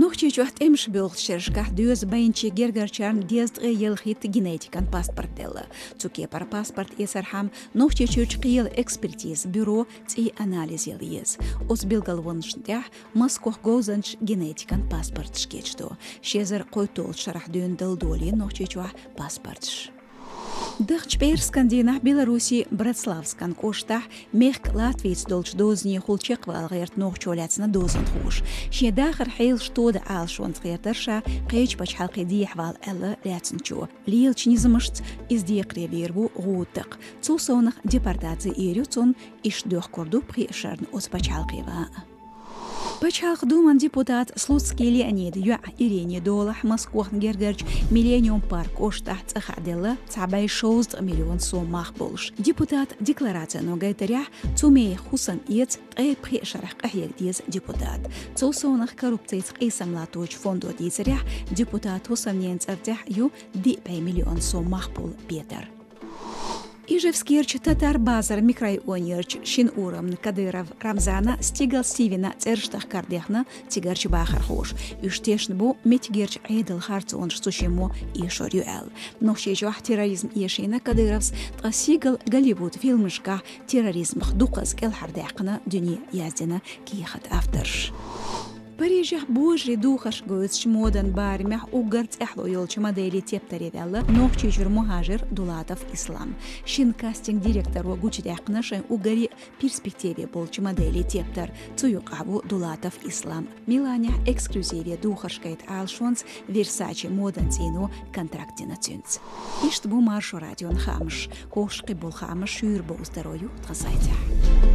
نوختي جوحت امش بيوغ شرشكح دوز بينشي جرجرشان ديزد يلخيت جينيتيكان باسبورت ديلا تسوكي بار باسبورت يسرحم نوختي تشوش قيل اكسبرتيز بيرو تي اناليز يليز اوز بيلغل ونشتح مسكوح جوزنش جينيتيكان باسبورت شكيشتو شيزر قوتول شرح دون دلدولي نوختي جوح باسبورتش دخش بير سكاندينح بيلاروسي براتسلافسكان كوشتح ميخك لاتفيتس دولش دوزني خولشيق والغيرت نوخ شولاتسنا دوزن خوش شي داخر حيل شتود آل شون تغير درشا قيج باش حلقي دي حوال ألا لاتسنشو ليل چنيزمشت إز دي قريبيربو غوتق تو سونخ ديبارتاتزي إيريو تون إش دوخ كوردو بخي إشارن أوز باش حلقي بچاق دومن депутат Слуцкий Леонид Юа Ирине Долах Москвах Гергерч Миллениум парк Оштахт Ахадела Цабай 6 миллион сомах болш. Депутат декларация ногайтаря Цумей Хусан Ец Эпхи Шарах Ахьердиз депутат. Цусонах коррупцийц Исамлаточ фондо дизаря депутат Хусан Ненцартях Ю 5 миллион сомах бол Петр. Ижевскирч татар базар микрорайонерч шин урам Кадыров Рамзана стигал Стивена церштах кардехна тигарч бахар хош. Үштешн бу метгерч айдал харцон штушему и шорюэл. Но шежуах терроризм ешина Кадыровс тасигал Голливуд фильмышка терроризм хдукас кел хардехна дюни яздина кихат авторш. Парижах божри духаш гоц шмодан бармях угарц эхло ёлч модели тептеревелла нохчичур мухажир Дулатов Ислам. Шин кастинг директору гучдехна шен угари перспективе болч модели тептер цуюкабу Дулатов Ислам. Миланя эксклюзиве духашкайт алшонс Версаче модан цену контрактина цюнц. Ишт бу маршо радион хамш. Кошки бол хамш шюр бо здоровью тхасайте.